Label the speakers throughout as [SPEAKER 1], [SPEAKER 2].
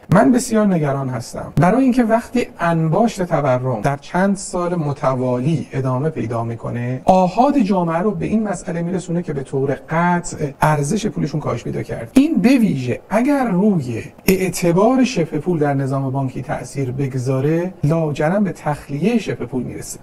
[SPEAKER 1] من بسیار نگران هستم برای اینکه وقتی انباشت تورم در چند سال متوالی ادامه پیدا میکنه، آحاد جامعه رو به این مسئله میرسونه که به طور قطع ارزش پولشون کاهش پیدا کرد. این به ویژه اگر روی اعتبار شبه پول در نظام بانکی تأثیر بگذاره، لاجرم به تخلیه شبه پول میرسه.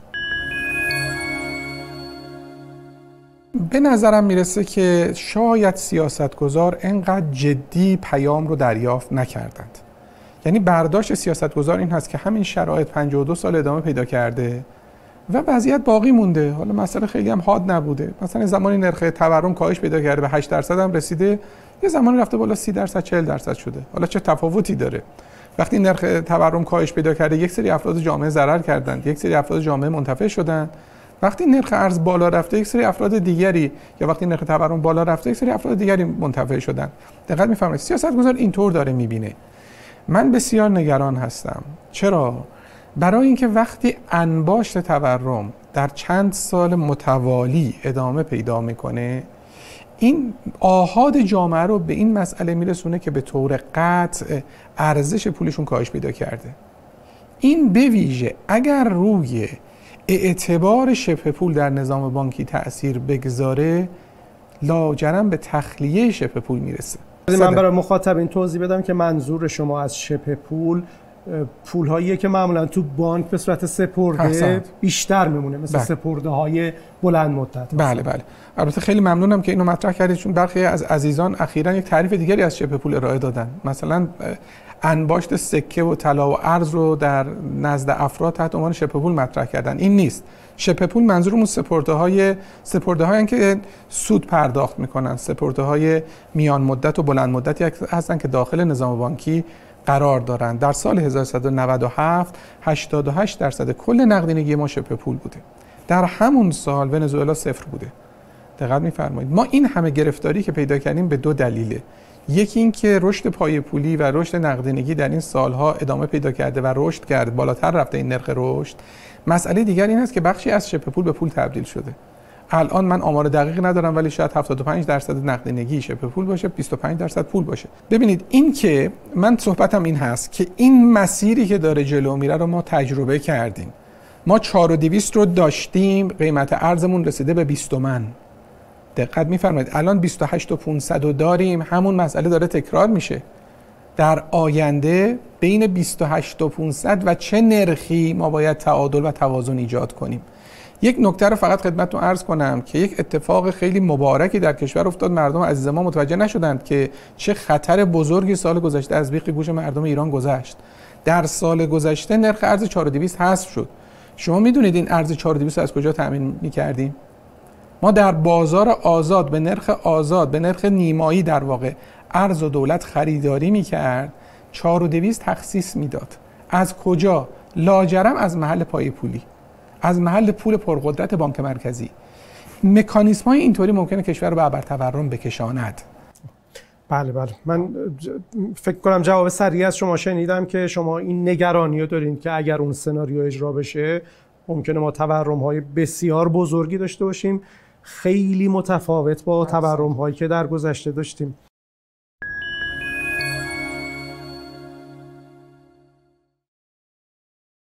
[SPEAKER 1] به نظرم میرسه که شاید سیاستگزار انقدر جدی پیام رو دریافت نکردند. یعنی برداشت سیاستگزار این هست که همین شرایط 52 سال ادامه پیدا کرده و وضعیت باقی مونده. حالا مسئله خیلی هم حاد نبوده. مثلا زمانی نرخ تورم کاهش پیدا کرده به 8% هم رسیده، یه زمانی رفته بالا 30% 40% شده. حالا چه تفاوتی داره؟ وقتی نرخ تورم کاهش پیدا کرده، یک سری افراد جامعه ضرر کردند، یک سری افراد جامعه منتفع شدند. وقتی نرخ ارز بالا رفته، یک سری افراد دیگری، یا وقتی نرخ تورم بالا رفته، یک سری افراد دیگری منتفع شدند. دقت می‌فرمایید سیاستگزار اینطور داره می‌بینه. من بسیار نگران هستم. چرا؟ برای اینکه وقتی انباشت تورم در چند سال متوالی ادامه پیدا میکنه، این آحاد جامعه رو به این مسئله میرسونه که به طور قطع ارزش پولشون کاهش پیدا کرده. این به ویژه اگر روی اعتبار شبه پول در نظام بانکی تأثیر بگذاره، لاجرم به تخلیه شبه پول میرسه.
[SPEAKER 2] من برای مخاطبین توضیح بدم که منظور شما از شبه پول پول‌هاییه که معمولا تو بانک به صورت سپرده بیشتر میمونه، مثل سپرده‌های بلند مدت.
[SPEAKER 1] بله. البته خیلی ممنونم که اینو مطرح کردید، چون برخی از عزیزان اخیراً یک تعریف دیگری از شبه پول ارائه دادن. مثلا انباشت سکه و طلا و ارز رو در نزد افراد تحت عنوان شبه پول مطرح کردن. این نیست. شبه پول منظورمون سپرده‌هایی که سود پرداخت میکنن، سپرده‌های میان مدت و بلند مدتی هستن که داخل نظام بانکی قرار دارند. در سال 1397 88% کل نقدینگی ما شبه پول بوده. در همون سال ونزوئلا صفر بوده. دقت می‌فرمایید. ما این همه گرفتاری که پیدا کردیم به دو دلیله. یکی این که رشد پای پولی و رشد نقدینگی در این سالها ادامه پیدا کرده و رشد کرد، بالاتر رفته این نرخ رشد. مسئله دیگر این است که بخشی از شبه پول به پول تبدیل شده. الان من آمار دقیق ندارم، ولی شاید 75% نقدینگی شبه پول باشه، 25% پول باشه. ببینید این که من صحبتم این هست که این مسیری که داره جلو میره رو ما تجربه کردیم. ما 4200 رو داشتیم، قیمت ارزمون رسیده به 20 تومن. دقت می‌فرمایید الان 28500 رو داریم، همون مسئله داره تکرار میشه. در آینده بین 28500 و چه نرخی ما باید تعادل و توازن ایجاد کنیم. یک نکته رو فقط خدمتتون عرض کنم که یک اتفاق خیلی مبارکی در کشور افتاد، مردم عزیز ما متوجه نشدند که چه خطر بزرگی سال گذشته از بیخ گوش مردم ایران گذشت. در سال گذشته نرخ ارز 4200 حذف شد. شما میدونید این ارز 4200 از کجا تامین می‌کردیم؟ ما در بازار آزاد به نرخ نیمایی در واقع ارز و دولت خریداری می‌کرد، 4200 تخصیص میداد. از کجا؟ لاجرم از محل پای پولی، از محل پول پرقدرت بانک مرکزی. مکانیزم‌های اینطوری ممکنه کشور رو به ابرتورم بکشاند.
[SPEAKER 2] بله. من فکر کنم جواب سریع از شما شنیدم که شما این نگرانی رو دارین که اگر اون سناریو اجرا بشه ممکنه ما تورم‌های بسیار بزرگی داشته باشیم، خیلی متفاوت با تورم‌هایی که در گذشته داشتیم.